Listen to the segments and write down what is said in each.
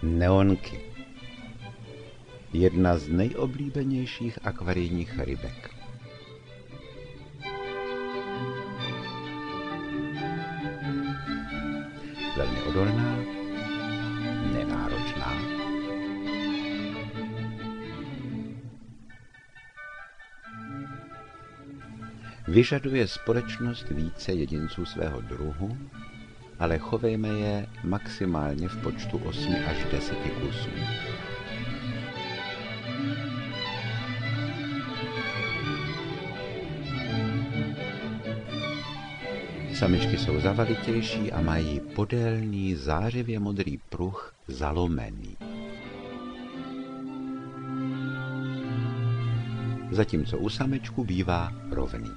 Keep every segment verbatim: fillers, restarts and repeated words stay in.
Neonky. Jedna z nejoblíbenějších akvarijních rybek. Velmi odolná, nenáročná, vyžaduje společnost více jedinců svého druhu, ale chovejme je maximálně v počtu osmi až deseti kusů. Samičky jsou zavalitější a mají podélný zářivě modrý pruh zalomený. Zatímco u samečku bývá rovný.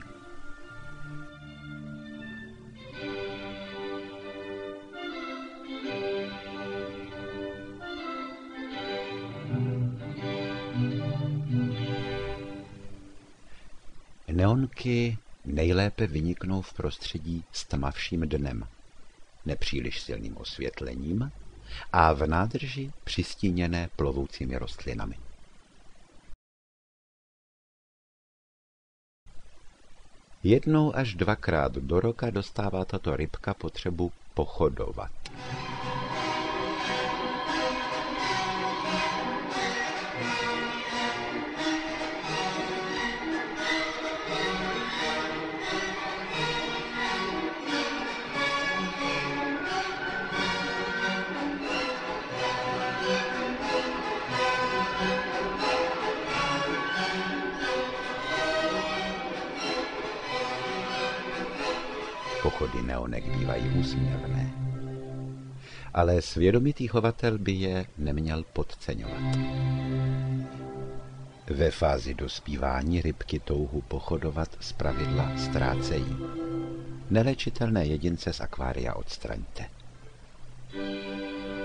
Neonky nejlépe vyniknou v prostředí s tmavším dnem, nepříliš silným osvětlením a v nádrži přistíněné plovoucími rostlinami. Jednou až dvakrát do roka dostává tato rybka potřebu pochodovat. Pochody neonek bývají úsměvné, ale svědomitý chovatel by je neměl podceňovat. Ve fázi dospívání rybky touhu pochodovat zpravidla ztrácejí. Neléčitelné jedince z akvária odstraňte.